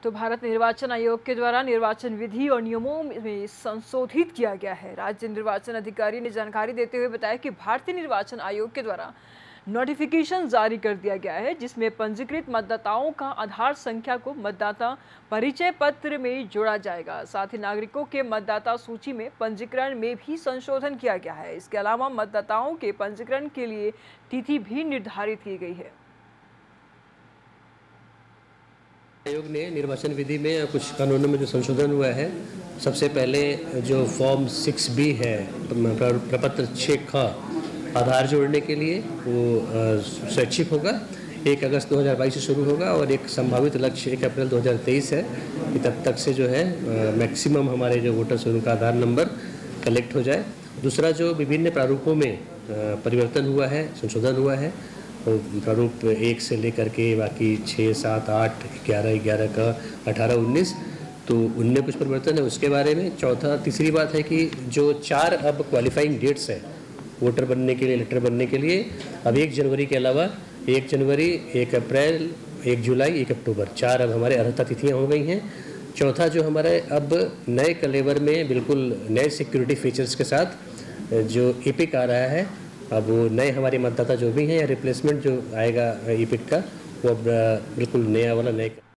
तो भारत निर्वाचन आयोग के द्वारा निर्वाचन विधि और नियमों में संशोधित किया गया है। राज्य निर्वाचन अधिकारी ने जानकारी देते हुए बताया कि भारतीय निर्वाचन आयोग के द्वारा नोटिफिकेशन जारी कर दिया गया है, जिसमें पंजीकृत मतदाताओं का आधार संख्या को मतदाता परिचय पत्र में जोड़ा जाएगा। साथ ही नागरिकों के मतदाता सूची में पंजीकरण में भी संशोधन किया गया है। इसके अलावा मतदाताओं के पंजीकरण के लिए तिथि भी निर्धारित की गई है। आयोग ने निर्वाचन विधि में कुछ कानूनों में जो संशोधन हुआ है, सबसे पहले जो फॉर्म 6B है प्रपत्र 6 आधार जोड़ने के लिए, वो स्वैच्छिक होगा। 1 अगस्त 2022 से शुरू होगा और एक संभावित लक्ष्य 1 अप्रैल 2023 है कि तब तक से जो है मैक्सिमम हमारे जो वोटर्स हैं उनका आधार नंबर कलेक्ट हो जाए। दूसरा, जो विभिन्न प्रारूपों में परिवर्तन हुआ है, संशोधन हुआ है, प्रारूप 1 से लेकर के बाकी 6, 7, 8, 11 का 18, 19, तो उनमें कुछ परिवर्तन है, उसके बारे में। तीसरी बात है कि जो 4 अब क्वालिफाइंग डेट्स है वोटर बनने के लिए, इलेक्टर बनने के लिए, अब 1 जनवरी के अलावा 1 जनवरी, 1 अप्रैल, 1 जुलाई, 1 अक्टूबर 4 अब हमारे अर्हता तिथियाँ हो गई हैं। चौथा, जो हमारे अब नए कलेवर में बिल्कुल नए सिक्योरिटी फीचर्स के साथ जो ईपिक आ रहा है, अब वो नए हमारे मतदाता जो भी हैं या रिप्लेसमेंट जो आएगा ईपिक का, वो अब बिल्कुल नया वाला नए